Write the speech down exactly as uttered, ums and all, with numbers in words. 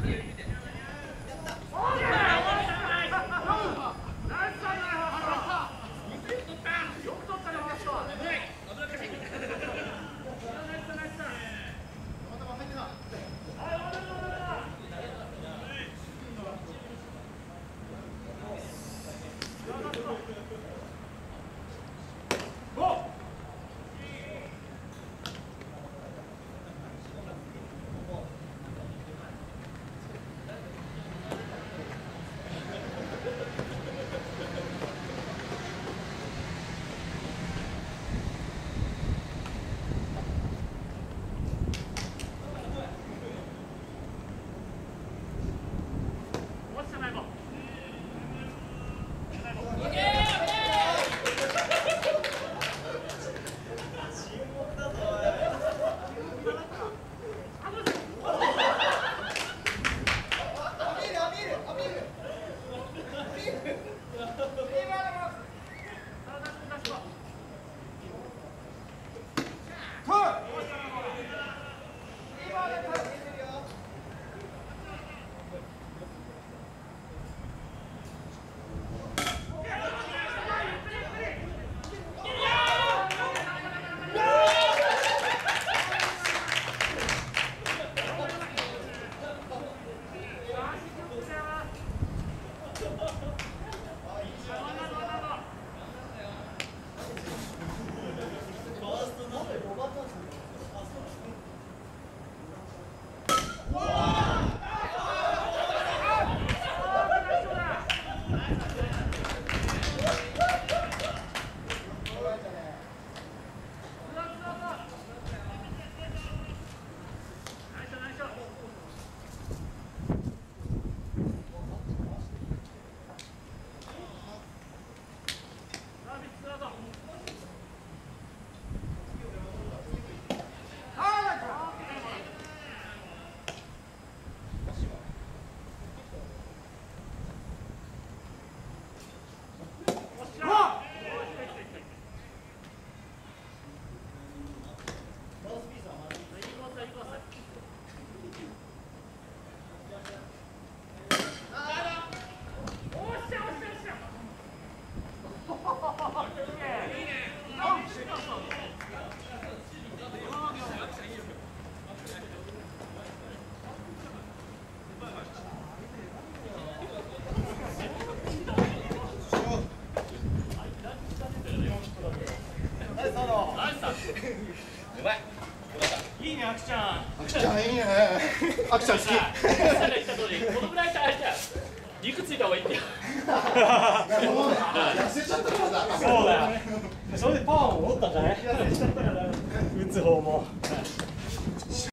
うまい。いいね、あきちゃん。 あきちゃんいいね。あきちゃん好き。 さんが言った通り、このぐらいさ、あれじゃん。肉ついた方がいいんだよ。 痩せちゃったからだ。 そうだよ。それでパワーも持ったんじゃない？打つ方も。